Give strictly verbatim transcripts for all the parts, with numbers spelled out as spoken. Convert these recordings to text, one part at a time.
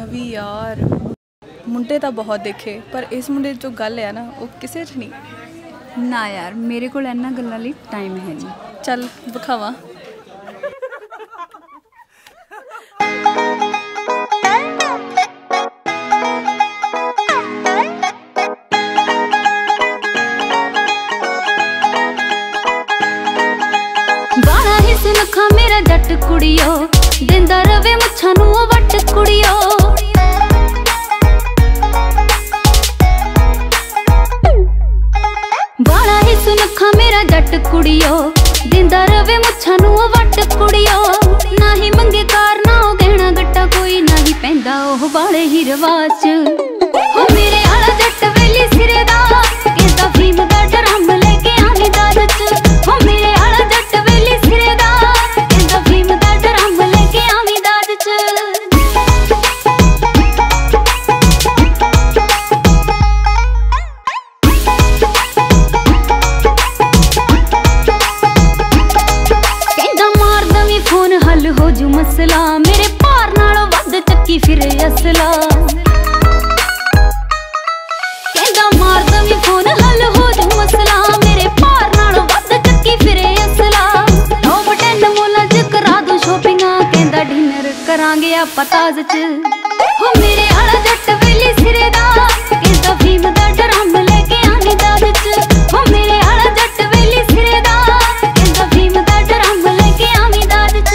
भी यार मुंडे तो बहुत देखे पर इस मुंडे जो गल है ना वो किसी च नहीं ना यार मेरे को इन्हां गल्लां लई टाइम है नहीं। चल विखावा बाला ही सुनखा मेरा जट कुड़ियो दिंदा रवे मुछां नूं ओ वट कुड़ियो बाला ही सुनखा मेरा जट कुड़ियो दिंदा रवे मुछां नूं ओ वट कुड़ियो ना ही मंगे कार ना ओ गहना गट्टा कोई ना ही पैंदा ओह बाले ही रिवाज च हो मेरे आला जट वेली सिरे दा कहंदा भीम दा ड्रम लेके आनी दाद च हो मेरे आला जट वेली सिरे दा कहंदा भीम दा ड्रम लेके आनी दाद च फोन हल हो जू मसला मेरे पार नालों वध चक्की फिरे असला कहंदा मार दवी फोन हल हो जू मसला मेरे पार नालों वध चक्की फिरे असला टॉप टेन मोला च करा दो शॉपिंगा कहंदा डिनर करांगे आपां ताज च हो मेरे आला जट वेली सिरे दा कहंदा भीम दा ड्रम लेके आनी दाद च हो मेरे आला जट वेली सिरे दा कहंदा भीम दा ड्रम लेके आनी दाद च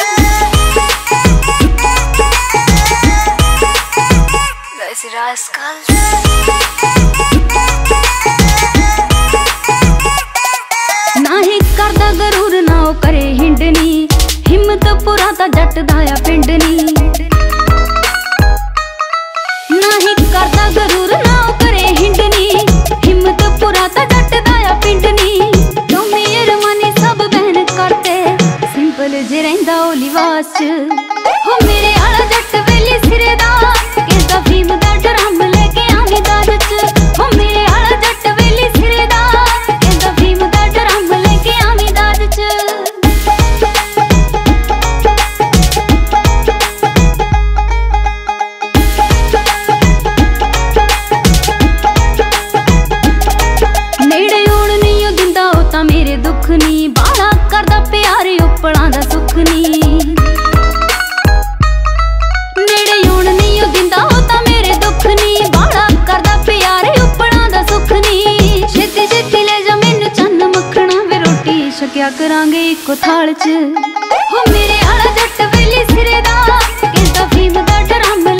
ना ही करदा गरूर ना ओ करे हिंडनी हिम्मत पुरा ता जट दाया पिंडनी ना ही करदा गरूर ना ओ करे हिंडनी हिम्मत पुरा ता जट दाया पिंडनी तो मेरे मनी सब बहन करते सिंपल जे रहिंदा ओ लिबास च हो मेरे आला जट वेली सिरे दा कहंदा भीम दा ड्रम लेके आनी दाद च हो मेरे आला जट वेली सिरे दा कहंदा भीम दा ड्रम लेके आनी दाद च नेड़े होण नहीं ओ दिंदा ओ तां मेरे दुख नी बाला करदा प्यार उपड़ां दा सुख नी नेड़े होण नहीं ओ दिंदा ओ तां मेरे दुख नी बाला करदा प्यार उपड़ां दा सुख नी छेती छेती ले जा मैनू चन्न मखना वे रोटी छकिया करांगे इको थाल च हो मेरे आला जट वेली सिरे दा कहंदा भीम दा ड्रम